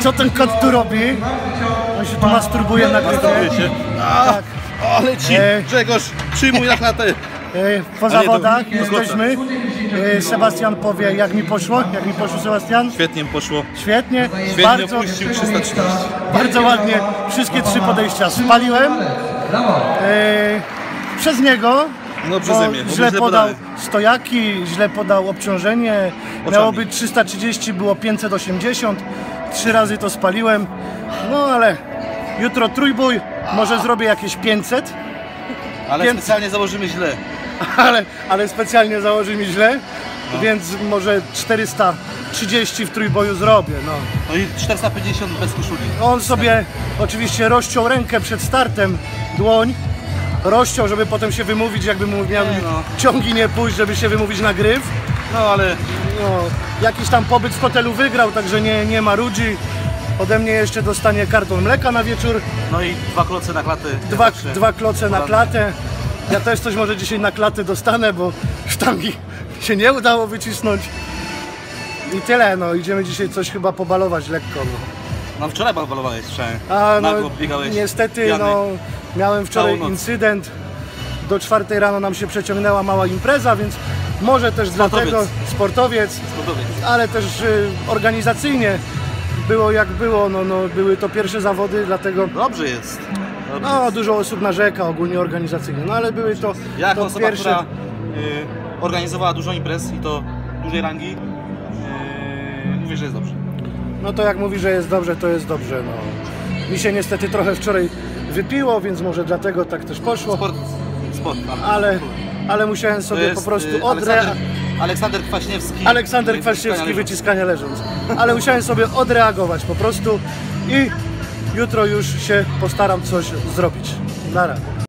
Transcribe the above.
Co ten kot tu robi? On się tu masturbuje na gryfie. Tak. Ale ci, Grzegorz, przyjmuj na klatę. Po zawodach jesteśmy. Sebastian powie, jak mi poszło. Jak mi poszło, Sebastian? Świetnie poszło. Świetnie. Świetnie Bardzo, opuścił 330. bardzo ładnie. Wszystkie 3 podejścia spaliłem. Przez niego. No przeze mnie. Źle podał stojaki, źle podał obciążenie. Miało być 330, było 580. 3 razy to spaliłem. No ale jutro trójbój. Może zrobię jakieś 500. Ale specjalnie założymy źle. Ale specjalnie założy mi źle, więc może 430 w trójboju zrobię. No i 450 bez koszuli. On sobie oczywiście rozciął rękę przed startem, dłoń, rozciął, żeby potem się wymówić, jakby mu miał ciągi nie pójść, żeby się wymówić na gryf. No ale jakiś tam pobyt w hotelu wygrał, także nie ma ludzi. Ode mnie jeszcze dostanie karton mleka na wieczór. No i 2 kloce na klatę. Dwa kloce na klatę. Ja też coś może dzisiaj na klatę dostanę, bo sztangi się nie udało wycisnąć. I tyle, no idziemy dzisiaj coś chyba pobalować lekko. No wczoraj balowałeś, słyszałem. No, biegałeś niestety, pijany. miałem wczoraj incydent. Do 4 rano nam się przeciągnęła mała impreza, więc może też dlatego sportowiec, ale też organizacyjnie było jak było, były to pierwsze zawody, dlatego dobrze jest. Dużo osób narzeka ogólnie organizacyjnie, no ale były to, jak to osoba, pierwsze... która organizowała dużo imprez i to dużej rangi, mówię, że jest dobrze. No to jak mówi, że jest dobrze, to jest dobrze. Mi się niestety trochę wczoraj wypiło, więc może dlatego tak też poszło. Sport, ale musiałem sobie po prostu Aleksander Kwaśniewski wyciskania leżąc. Ale musiałem sobie odreagować po prostu i jutro już się postaram coś zrobić. Na razie.